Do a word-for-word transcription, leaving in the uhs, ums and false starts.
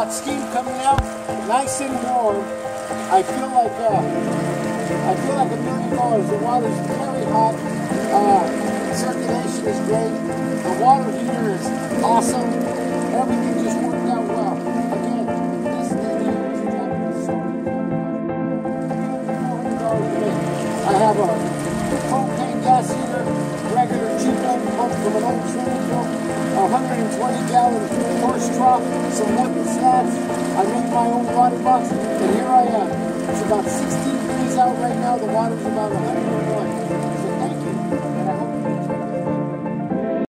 got steam coming out, nice and warm. I feel like uh, I feel like a million dollars. The water's very hot. Uh, circulation is great. The water heater is awesome. Everything just worked out well. Again, this thing here is Japanese Solis. four hundred dollars a minute. I have a propane gas heater, regular cheap old pump from an old training boat, a one hundred twenty gallon horse trough, some wooden slabs. I made my own water box, and here I am. It's about sixteen degrees out right now. The water's about one hundred one.